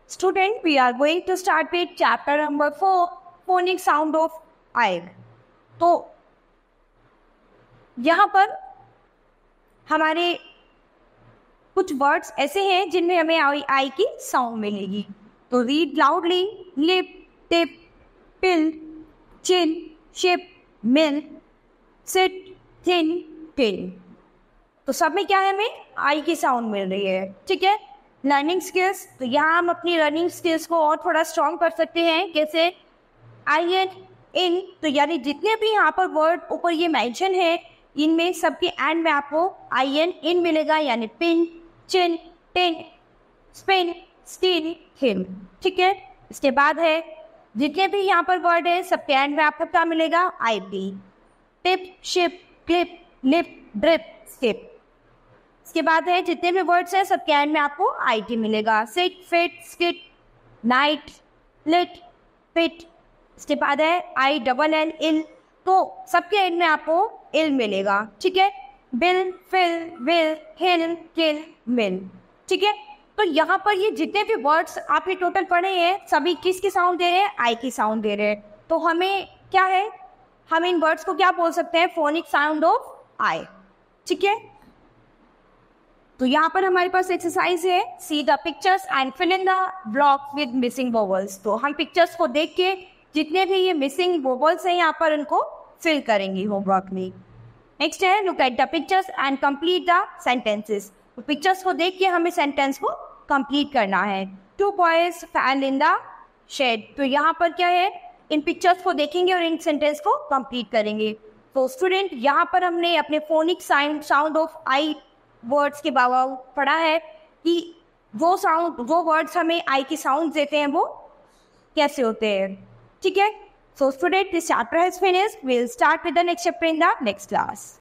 Student, we are going to start with chapter number 4, phonic sound of I. तो यहाँ पर हमारे कुछ वर्ड्स ऐसे हैं जिनमें हमें आई की साउंड मिलेगी. तो read loudly. Lip, tip, pill, chin, ship, mill, sit, thin, pin. तो सब में क्या है, हमें आई की साउंड मिल रही है. ठीक है. Learning skills. तो यहाँ हम अपनी लर्निंग स्किल्स को और थोड़ा स्ट्रॉन्ग कर सकते हैं. कैसे? I N, in. तो यानी जितने भी यहाँ पर वर्ड ऊपर ये मेंशन है, इनमें सबके एंड में आपको आई एन, इन मिलेगा. यानी pin, chin, tin, spin, steel, him. ठीक है. इसके बाद है जितने भी यहाँ पर वर्ड है, सबके एंड में आपको क्या मिलेगा? I P. Tip, ship, clip, lip, drip, skip. इसके बाद है जितने भी वर्ड्स हैं, सबके एंड में आपको आई टी मिलेगा. Sit, fit, skit, night, lit, fit. इसके बाद है आई डबल एल, इल. तो सबके एंड में आपको इल मिलेगा. ठीक है. Bill, fill, will, hill, kill, mill. ठीक है. तो यहाँ पर ये जितने भी वर्ड्स आप ये टोटल पढ़े हैं, सभी किसकी साउंड दे रहे हैं? आई की साउंड दे रहे हैं. तो हमें क्या है, हम इन वर्ड्स को क्या बोल सकते हैं? Phonic sound of I. ठीक है. तो यहाँ पर हमारे पास एक्सरसाइज है. See the pictures and fill in the block with missing vowels. तो हम पिक्चर्स को देख के जितने भी ये मिसिंग वोवल्स हैं यहाँ पर उनको फिल करेंगे होमवर्क में. नेक्स्ट है look at the pictures and complete the sentences. तो पिक्चर्स को देख के हमें सेंटेंस को कंप्लीट करना है. 2 boys fan in the shed. तो यहाँ पर क्या है, इन पिक्चर्स को देखेंगे और इन सेंटेंस को कंप्लीट करेंगे. तो स्टूडेंट, यहाँ पर हमने अपने phonic sound of I words के बाबा पढ़ा है कि वो वर्ड्स हमें आई की साउंड देते हैं, वो कैसे होते हैं. ठीक है. So student, this chapter has finished. We will start with the next chapter in the next class.